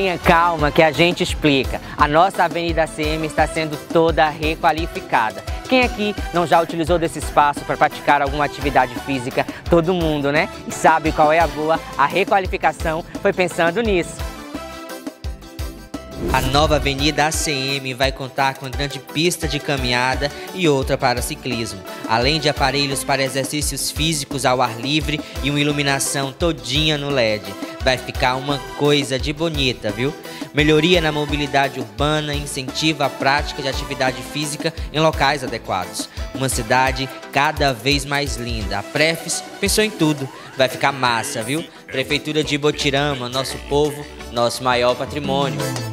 Tenha calma que a gente explica. A nossa Avenida ACM está sendo toda requalificada. Quem aqui não já utilizou desse espaço para praticar alguma atividade física? Todo mundo, né? E sabe qual é a boa? A requalificação foi pensando nisso. A nova Avenida ACM vai contar com grande pista de caminhada e outra para ciclismo, além de aparelhos para exercícios físicos ao ar livre e uma iluminação todinha no LED. Vai ficar uma coisa de bonita, viu? Melhoria na mobilidade urbana incentiva a prática de atividade física em locais adequados. Uma cidade cada vez mais linda. A Prefis pensou em tudo. Vai ficar massa, viu? Prefeitura de Ibotirama, nosso povo, nosso maior patrimônio.